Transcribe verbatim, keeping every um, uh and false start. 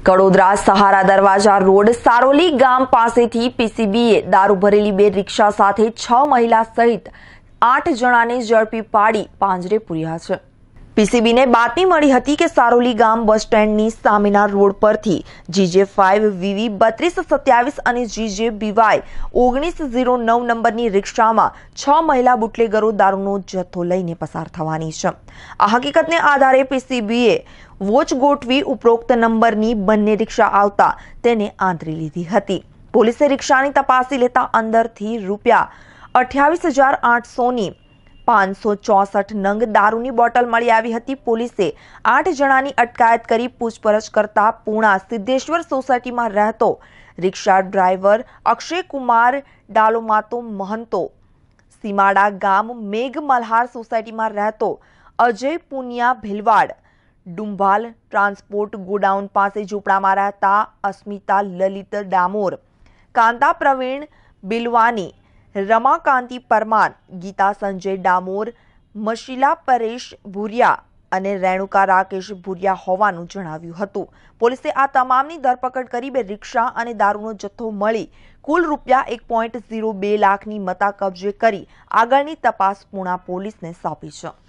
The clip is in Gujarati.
કડોદરા સહારા દરવાજા રોડ સારોલી ગામ પાસેથી પીસીબીએ દારૂ ભરેલી બે રિક્ષા સાથે છ મહિલા સહિત આઠ જણાને ઝડપી પાડી પાંજરે પૂર્યા છે। પીસીબીને બાતમી મળી હતી કે સારોલી ગામ બસ સ્ટેન્ડની સામેના રોડ પરથી જીજે ફાઇવ વીવી બત્રીસ સત્યાવીસ અને જીજે બીવાય ઓગણીસ ઝીરો નવ નંબરની રિક્ષામાં છ મહિલા બુટલેગરો દારૂનો જથ્થો લઈને પસાર થવાની છે। આ હકીકતને આધારે પીસીબીએ વોચ ગોઠવી ઉપરોક્ત નંબરની બંને રિક્ષા આવતા તેને આંતરી લીધી હતી। પોલીસે રિક્ષાની તપાસી લેતા અંદરથી રૂપિયા અઠ્યાવીસ હજાર આઠસોની પાંચસો ચોસઠ નંગ દારૂની બોટલ મળી આવી હતી। પોલીસે આઠ જણાની અટકાયત કરી પૂછપરછ કરતા પૂણા સિદ્ધેશ્વર સોસાયટીમાં રહેતો રિક્ષા ડ્રાઈવર અક્ષય કુમાર ડાલોમાતો મહંતો, સીમાડા ગામ મેઘ મલ્હાર સોસાયટીમાં રહેતો અજય પુનિયા ભીલવાડ, ડુંભાલ ટ્રાન્સપોર્ટ ગોડાઉન પાસે ઝૂંપડામાં રહેતા અસ્મિતા લલિત ડામોર, કાંતા પ્રવીણ બિલવાની, રમાકાંતિ પરમાર, ગીતા સંજય ડામોર, મશીલા પરેશ ભુરિયા અને રેણુકા રાકેશ ભુરિયા હોવાનું જણાવ્યું હતું। પોલીસે આ તમામની ધરપકડ કરી બે રિક્ષા અને દારૂનો જથ્થો મળી કુલ રૂપિયા એક પોઈન્ટ ઝીરો બે લાખની મત્તા કબજે કરી આગળની તપાસ પૂણા પોલીસને સોંપી છે।